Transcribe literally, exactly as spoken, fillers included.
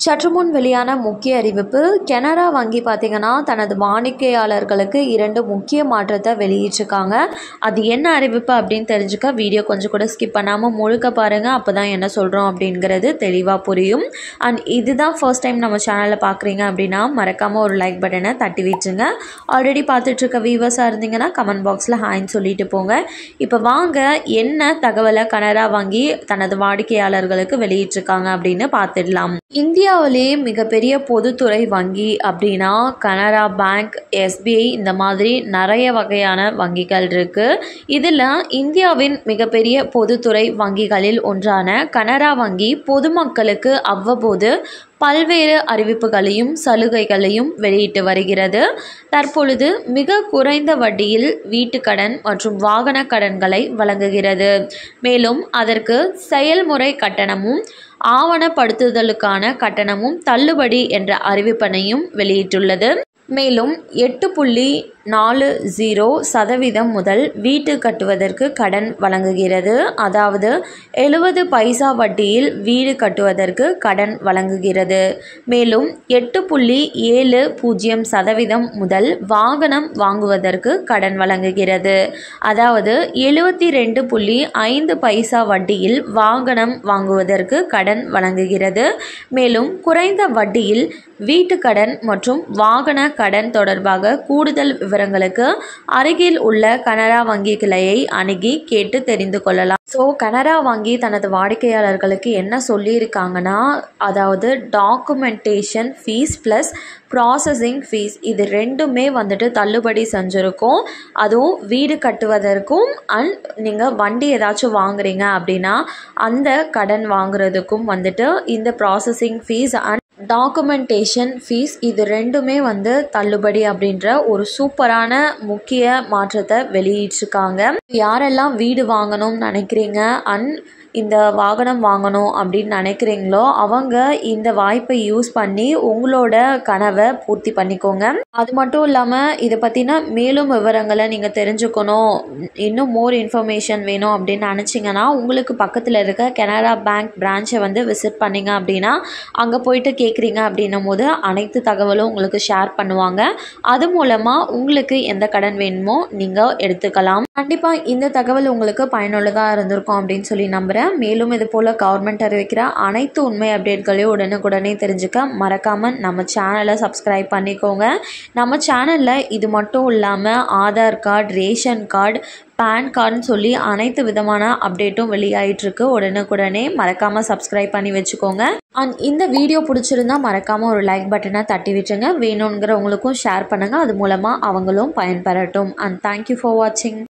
சற்றுமுன் வெளியான முக்கிய அறிவிப்பு கனரா வங்கி பார்த்தீங்கன்னா தனது வாடிக்கையாளர்களுக்கு இரண்டு முக்கிய மாற்றத்தை வெளியிட்டிருக்காங்க. அது என்ன அறிவிப்பு அப்படின்னு தெரிஞ்சுக்க வீடியோ கொஞ்சம் கூட ஸ்கிப் பண்ணாமல் முழுக்க பாருங்கள். அப்போ தான் என்ன சொல்கிறோம் அப்படிங்கிறது தெளிவாக புரியும். அண்ட் இதுதான் ஃபர்ஸ்ட் டைம் நம்ம சேனலில் பார்க்குறீங்க அப்படின்னா மறக்காமல் ஒரு லைக் பட்டனை தட்டி விட்டுருங்க. ஆல்ரெடி பார்த்துட்ருக்க வியூவர்ஸாக இருந்தீங்கன்னா கமெண்ட் பாக்ஸில் ஹாய்ன்னு சொல்லிட்டு போங்க. இப்போ வாங்க என்ன தகவலை கனரா வங்கி தனது வாடிக்கையாளர்களுக்கு வெளியிட்டிருக்காங்க அப்படின்னு பார்த்துடலாம். இந்தியாவிலேயே மிகப்பெரிய பொதுத்துறை வங்கி அப்படின்னா கனரா பேங்க், எஸ்பிஐ இந்த மாதிரி நிறைய வகையான வங்கிகள் இருக்குது. இதில் இந்தியாவின் மிகப்பெரிய பொதுத்துறை வங்கிகளில் ஒன்றான கனரா வங்கி பொதுமக்களுக்கு அவ்வப்போது பல்வேறு அறிவிப்புகளையும் சலுகைகளையும் வெளியிட்டு வருகிறது. தற்பொழுது மிக குறைந்த வட்டியில் வீட்டுக்கடன் மற்றும் வாகன கடன்களை வழங்குகிறது. மேலும் அதற்கு செயல்முறை கட்டணமும் ஆவணப்படுத்துதலுக்கான கட்டணமும் தள்ளுபடி என்ற அறிவிப்பினையும் வெளியிட்டுள்ளது. மேலும் எட்டு புள்ளி நாலு ஜீரோ சதவீதம் முதல் வீட்டு கட்டுவதற்கு கடன் வழங்குகிறது. அதாவது எழுபது பைசா வட்டியில் வீடு கட்டுவதற்கு கடன் வழங்குகிறது. மேலும் எட்டு புள்ளி ஏழு பூஜ்ஜியம் சதவீதம் முதல் வாகனம் வாங்குவதற்கு கடன் வழங்குகிறது. அதாவது எழுபத்தி ரெண்டு புள்ளி ஐந்து பைசா வட்டியில் வாகனம் வாங்குவதற்கு கடன் வழங்குகிறது. மேலும் குறைந்த வட்டியில் வீட்டு கடன் மற்றும் வாகன கடன் தொடர்பாக கூடுதல் விவரங்களுக்கு அருகில் உள்ள கனரா வங்கி கிளையை அணுகி கேட்டு தெரிந்து கொள்ளலாம். ஸோ கனரா வங்கி தனது வாடிக்கையாளர்களுக்கு என்ன சொல்லியிருக்காங்கன்னா, அதாவது documentation fees plus processing fees இது ரெண்டுமே வந்துட்டு தள்ளுபடி செஞ்சுருக்கோம். அதுவும் வீடு கட்டுவதற்கும் அண்ட் நீங்கள் வண்டி ஏதாச்சும் வாங்குறீங்க அப்படின்னா அந்த கடன் வாங்குறதுக்கும் வந்துட்டு இந்த processing fees and documentation fees இது ரெண்டுமே வந்து தள்ளுபடி அப்படின்ற ஒரு சூப்பரான முக்கிய மாற்றத்தை வெளியிட்டிருக்காங்க. யாரெல்லாம் வீடு வாங்கணும்னு நினைக்கிறீங்க அண்ட் இந்த வாகனம் வாங்கணும் அப்படின்னு நினைக்கிறீங்களோ அவங்க இந்த வாய்ப்பை யூஸ் பண்ணி உங்களோட கனவை பூர்த்தி பண்ணிக்கோங்க. அது மட்டும் இல்லாமல் இதை பற்றின மேலும் விவரங்களை நீங்கள் தெரிஞ்சுக்கணும், இன்னும் மோர் இன்ஃபர்மேஷன் வேணும் அப்படின்னு நினச்சிங்கன்னா உங்களுக்கு பக்கத்தில் இருக்க கனரா பேங்க் பிரான்ச்சை வந்து விசிட் பண்ணிங்க அப்படின்னா அங்கே போயிட்டு கேட்குறீங்க அப்படின்னும் போது அனைத்து தகவலும் உங்களுக்கு ஷேர் பண்ணுவாங்க. அது மூலமாக உங்களுக்கு எந்த கடன் வேணுமோ நீங்கள் எடுத்துக்கலாம். கண்டிப்பாக இந்த தகவல் உங்களுக்கு பயனுள்ளதாக இருந்திருக்கும் அப்படின்னு சொல்லி நம்புகிறேன். மேலும் இது போல் கவர்மெண்ட் அறிவிக்கிற அனைத்து உண்மை அப்டேட்களையும் உடனுக்குடனே தெரிஞ்சுக்க மறக்காமல் நம்ம சேனலை சப்ஸ்கிரைப் பண்ணிக்கோங்க. நம்ம சேனலில் இது மட்டும் இல்லாமல் Aadhaar card, ration card, PAN கார்டுன்னு சொல்லி அனைத்து விதமான அப்டேட்டும் வெளியாகிட்டுருக்கு. உடனுக்குடனே மறக்காமல் சப்ஸ்கிரைப் பண்ணி வச்சுக்கோங்க. அண்ட் இந்த வீடியோ பிடிச்சிருந்தா மறக்காமல் ஒரு லைக் பட்டனை தட்டி விட்டுருங்க. வேணுங்கிறவங்களுக்கும் ஷேர் பண்ணுங்கள். அது மூலமாக அவங்களும் பயன்பெறட்டும். அண்ட் தேங்க்யூ ஃபார் வாட்சிங்.